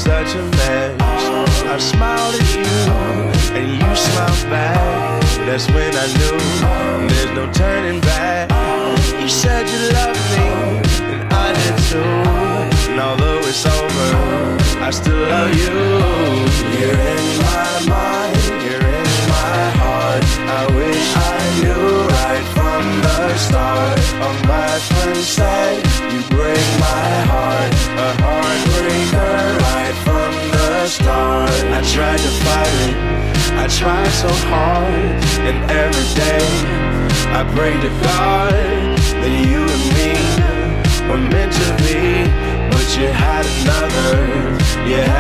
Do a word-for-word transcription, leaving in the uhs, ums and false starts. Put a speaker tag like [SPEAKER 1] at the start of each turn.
[SPEAKER 1] such a mess. I smiled at you, and you smiled back. That's when I knew there's no turning back. You said you loved me, and I did too. And although it's over, I still love you. You're in my mind, you're in my heart. I wish I knew right from the start. All my friends said you break my heart, a heartbreaker right from the start. I tried to fight it, I tried so hard, and every day I pray to God that you and me were meant to be. But you had another, you